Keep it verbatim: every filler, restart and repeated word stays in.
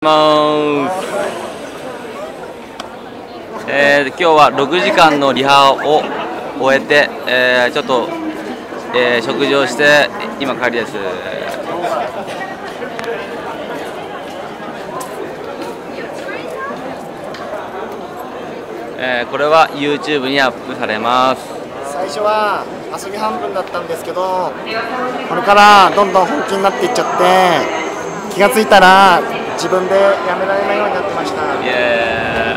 ます。えー、今日はろくじかんのリハを終えて、えー、ちょっと、えー、食事をして今帰りです。えー、これは YouTube にアップされます。 最初は遊び半分だったんですけど、これからどんどん本気になっていっちゃって、気がついたら自分でやめられないようになってました。 イエーイ。